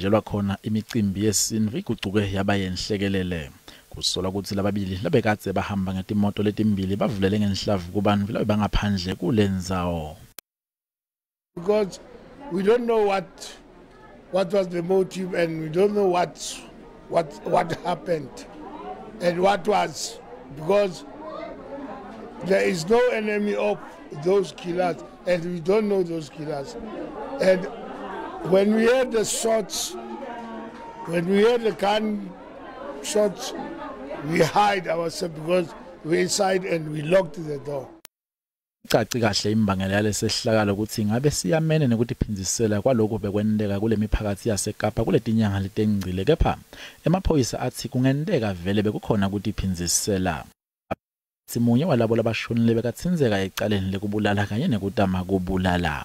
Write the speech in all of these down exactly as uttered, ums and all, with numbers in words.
njelwa khona imicimbi yesintu igucuke yaba yenhlekelele. Kusola ukuthi lababili labekade bahamba ngetimoto letimbili bavulele ngenhlavu kubantu labe bangaphandle kulendzawo. Because we don't know what what was the motive, and we don't know what what what happened and what was, because there is no enemy of those killers and we don't know those killers. And when we heard the shots, when we heard the gun shots, we hide ourselves because we're inside and we locked the door. Caci kahle imbangela yalesehlakalo ukuthi ngabe siyamene nekuthi phinzisela kwaloko bekwendeka kule miphakathi yaseKapa kuletinyanga letengcile, kepha emaphoyisa athi kungendeka vele bekukhona ukuthi phinzisela. Simunye walabo labashonile bekatsinzeka ecaleni lekubulala kanye nekutama kubulala.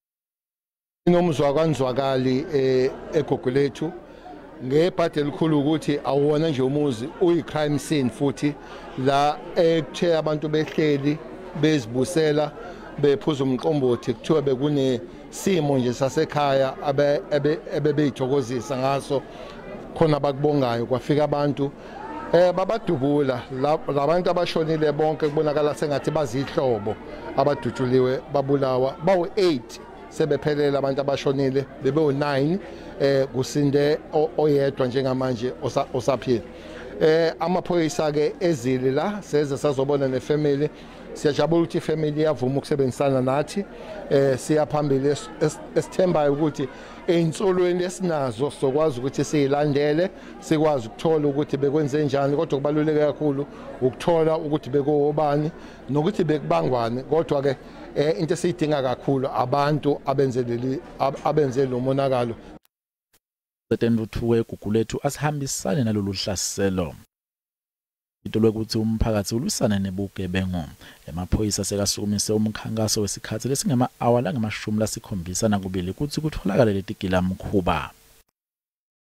Inomzwa kanzwakali eGogolethu ngebhadi elikhulu ukuthi awona nje umuzi uyi crime scene futhi la ekuthe abantu behleli bezibusela bephuza umqombothi kuthiwa bekune simo nje sasekhaya abe ebebeyithokozisa ngaso khona bakubongayo kwafika abantu eh babadubula labantu abashonile bonke kubonakala sengathi bazihlobo abadutshuliwe babulawa bawu eight sebephelela abantu abashonile bebe u nine eh kusinde oyedwa njengamanje osaphila. Eh amaphoyisa ke ezili la seze sazobona nefamily. Siyajabula ukuthi ifamily yavuma ukusebenzisana nathi, eh siyaphambili esithembayo ukuthi einsolweni esinazo sokwazi ukuthi siyilandele, sikwazi ukuthola ukuthi bekwenze njani, kodwa kubaluleke kakhulu ukuthola ukuthi bekobani nokuthi bekubangwane. Kodwa ke into esiyidinga kakhulu abantu abenzeleli abenze lo monakalo. Setenduthuwe eGugulethu asihambisane nalolu hlaselo. Itolwe ukuthi umphakathi ulusana nebugebengu. Emaphoyisa sekasukumise umkhankaso wesikhathi lesingama hour langamashumi lasikhombisa nakubili ukuthi kutholakala letigilamkhuba.